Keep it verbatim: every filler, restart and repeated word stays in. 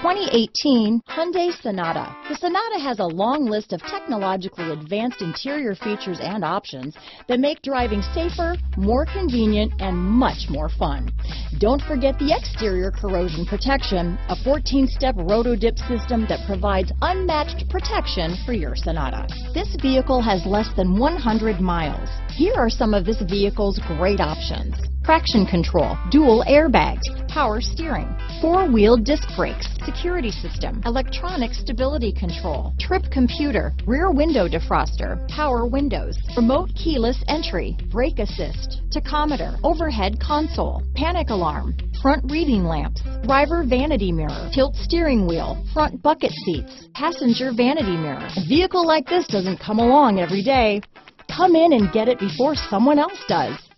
twenty eighteen Hyundai Sonata. The Sonata has a long list of technologically advanced interior features and options that make driving safer, more convenient, and much more fun. Don't forget the exterior corrosion protection, a fourteen step roto-dip system that provides unmatched protection for your Sonata. This vehicle has less than one hundred miles. Here are some of this vehicle's great options: traction control, dual airbags, power steering, four-wheel disc brakes, security system, electronic stability control, trip computer, rear window defroster, power windows, remote keyless entry, brake assist, tachometer, overhead console, panic alarm, front reading lamps, driver vanity mirror, tilt steering wheel, front bucket seats, passenger vanity mirror. A vehicle like this doesn't come along every day. Come in and get it before someone else does.